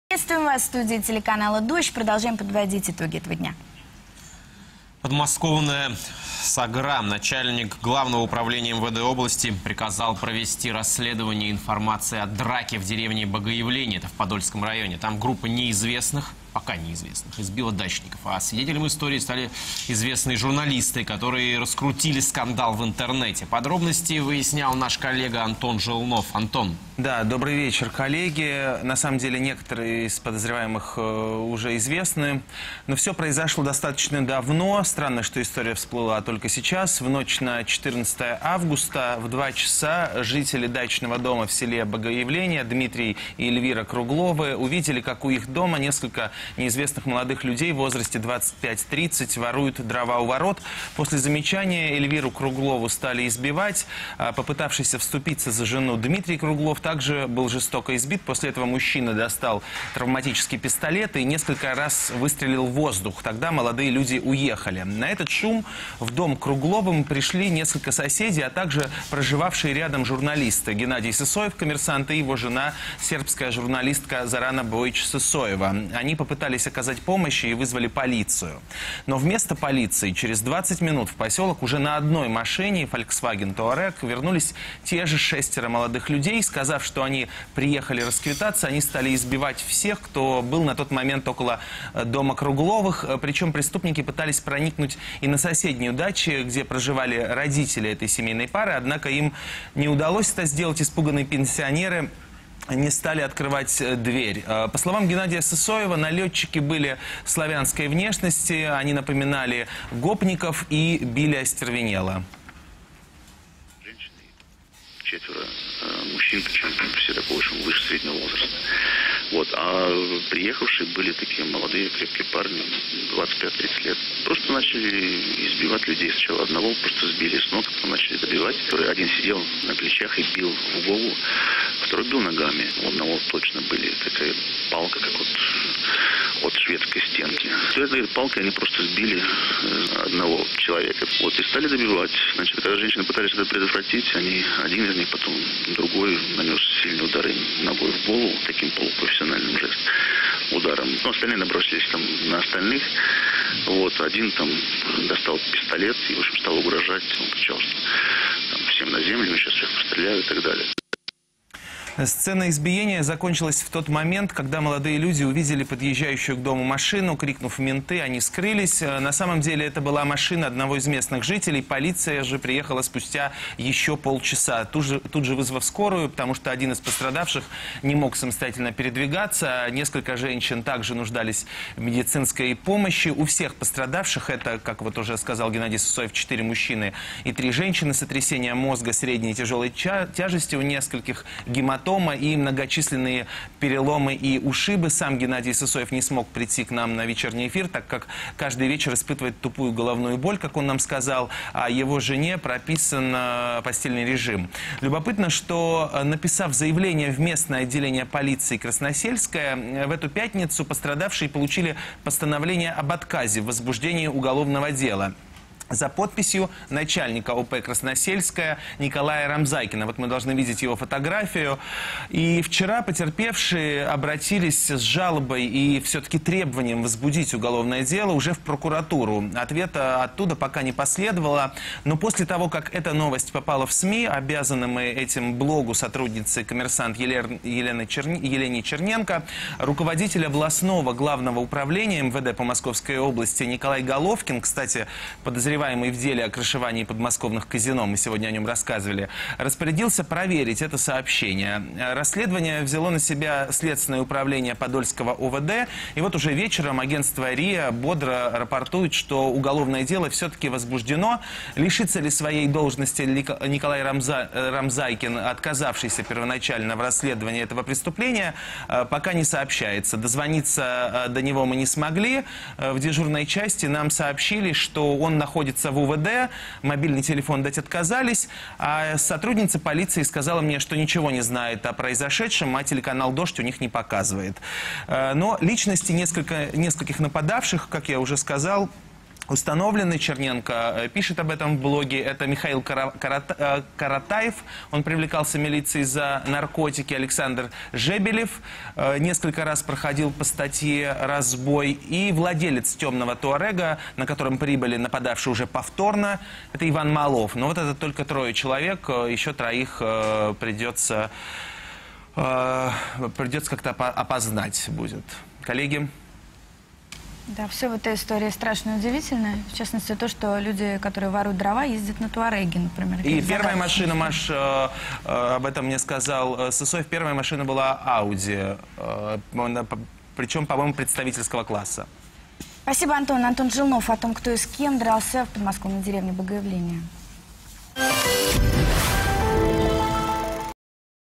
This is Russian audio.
Приветствуем вас в студии телеканала «Дождь». Продолжаем подводить итоги этого дня. Подмосковная САГРА, начальник Главного управления МВД области, приказал провести расследование информации о драке в деревне Богоявление, это в Подольском районе. Там группа неизвестных, пока неизвестных, избила дачников. А свидетелем истории стали известные журналисты, которые раскрутили скандал в интернете. Подробности выяснял наш коллега Антон Желнов. Антон. Да, добрый вечер, коллеги. На самом деле некоторые из подозреваемых уже известны, но все произошло достаточно давно. Странно, что история всплыла только сейчас. В ночь на 14 августа в 2 часа жители дачного дома в селе Богоявление Дмитрий и Эльвира Кругловы увидели, как у их дома несколько неизвестных молодых людей в возрасте 25-30 воруют дрова у ворот. После замечания Эльвиру Круглову стали избивать. Попытавшийся вступиться за жену Дмитрий Круглов также был жестоко избит. После этого мужчина достал травматический пистолет и несколько раз выстрелил в воздух. Тогда молодые люди уехали. На этот шум в дом Кругловым пришли несколько соседей, а также проживавшие рядом журналисты. Геннадий Сысоев, коммерсант, и его жена, сербская журналистка Зарана Боич Сысоева. Они попытались оказать помощь и вызвали полицию. Но вместо полиции через 20 минут в поселок уже на одной машине Volkswagen Touareg вернулись те же 6 молодых людей. Сказав, что они приехали расквитаться, они стали избивать всех, кто был на тот момент около дома Кругловых. Причем преступники пытались проникнуть и на соседнюю дачу, где проживали родители этой семейной пары. Однако им не удалось это сделать. Испуганные пенсионеры не стали открывать дверь. По словам Геннадия Сысоева, налетчики были славянской внешности, они напоминали гопников и били остервенело. Женщины, 4 мужчин, причем все такого же выше среднего возраста. Вот. А приехавшие были такие молодые, крепкие парни, 25-30 лет. Просто начали избивать людей. Сначала одного просто сбили с ног, потом начали добивать. Один сидел на плечах и бил в голову, второй бил ногами. У одного точно были такая палка, как от шведской стенки. Этой палкой они просто сбили одного человека. Вот, и стали добивать. Значит, когда женщины пытались это предотвратить, один из них, потом другой нанес сильные удары ногой в голову, таким полупрофессиональным ударом. Но остальные набросились там на остальных. Вот, один там достал пистолет и, в общем, стал угрожать. Он кричал, что там, всем на землю, сейчас всех постреляют и так далее. Сцена избиения закончилась в тот момент, когда молодые люди увидели подъезжающую к дому машину. Крикнув «менты», они скрылись. На самом деле это была машина одного из местных жителей. Полиция же приехала спустя еще полчаса, тут же вызвав скорую, потому что один из пострадавших не мог самостоятельно передвигаться. Несколько женщин также нуждались в медицинской помощи. У всех пострадавших, это, как вот уже сказал Геннадий Сысоев, 4 мужчины и 3 женщины, сотрясение мозга средней и тяжелой тяжести, у нескольких гематом и многочисленные переломы и ушибы. Сам Геннадий Сысоев не смог прийти к нам на вечерний эфир, так как каждый вечер испытывает тупую головную боль, как он нам сказал, а его жене прописан постельный режим. Любопытно, что, написав заявление в местное отделение полиции Красносельское, в эту пятницу пострадавшие получили постановление об отказе в возбуждении уголовного дела за подписью начальника ОП Красносельская Николая Рамзайкина. Вот мы должны видеть его фотографию. И вчера потерпевшие обратились с жалобой и все-таки требованием возбудить уголовное дело уже в прокуратуру. Ответа оттуда пока не последовало. Но после того, как эта новость попала в СМИ, обязаны мы этим блогу сотрудницы «Коммерсант» Елене Черненко, руководитель областного главного управления МВД по Московской области Николай Головкин, кстати, подозреваемый в деле о крышевании подмосковных казино, мы сегодня о нем рассказывали, распорядился проверить это сообщение. Расследование взяло на себя Следственное управление Подольского ОВД, и вот уже вечером агентство РИА бодро рапортует, что уголовное дело все-таки возбуждено. Лишится ли своей должности Николай Рамзайкин, отказавшийся первоначально в расследовании этого преступления, пока не сообщается. Дозвониться до него мы не смогли. В дежурной части нам сообщили, что он находится в УВД, мобильный телефон дать отказались, а сотрудница полиции сказала мне, что ничего не знает о произошедшем, а телеканал «Дождь» у них не показывает. Но личности нескольких нападавших, как я уже сказал, установлены. Черненко пишет об этом в блоге. Это Михаил Каратаев. Он привлекался милицией за наркотики. Александр Жебелев несколько раз проходил по статье «Разбой». И владелец темного туарега, на котором прибыли нападавшие уже повторно, это Иван Малов. Но вот это только 3 человек. Еще 3 придется как-то опознать будет. Коллеги? Да, все в этой истории страшно и удивительно. В частности, то, что люди, которые воруют дрова, ездят на туареге, например. И первая машина, Маш, об этом мне сказал Сысоев, первая машина была Audi, причем, по-моему, представительского класса. Спасибо, Антон. Антон Жилнов о том, кто и с кем дрался в подмосковной деревне Богоявления.